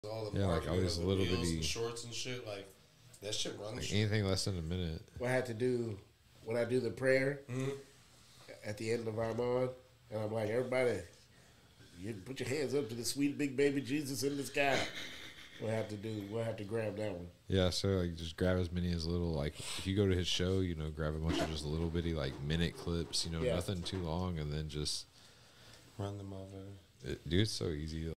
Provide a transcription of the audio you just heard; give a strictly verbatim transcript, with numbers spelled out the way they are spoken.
all the yeah, like all these little bitty and shorts and shit. Like that shit runs. Like anything less than a minute. What I had to do when I do the prayer mm-hmm. at the end of Armand, and I'm like, everybody, you put your hands up to the sweet big baby Jesus in the sky. We'll have to do. We'll have to grab that one. Yeah, so like just grab as many as little. Like if you go to his show, you know, grab a bunch of just little bitty like minute clips. You know, yeah. nothing too long, and then just run them over. It, dude, it's so easy.